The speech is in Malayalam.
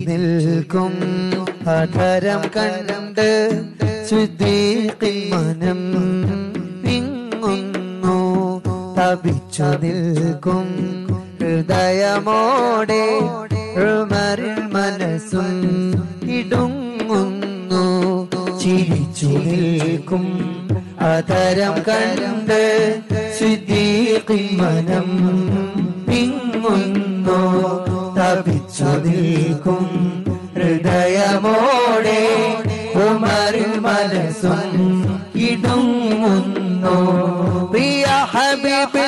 നിൽക്കും അധരം കണ്ട് സിദ്ദീഖിൻ മനം വിങ്ങുന്നു. തപിച്ചു നിൽക്കും ഹൃദയമോടെ ഉമറിൽ മനസ്സും ഇടുങ്ങുന്നു. ചിരിച്ചു നിൽക്കും അധരം കണ്ട് സിദ്ദീഖിൻ മനം വിങ്ങുന്നു. തപിച്ചു നിൽക്കും ഹൃദയമോടെ ഉമറിൽ മനസ്സും ഇടുങ്ങുന്നു. പ്രിയ ഹബീബ്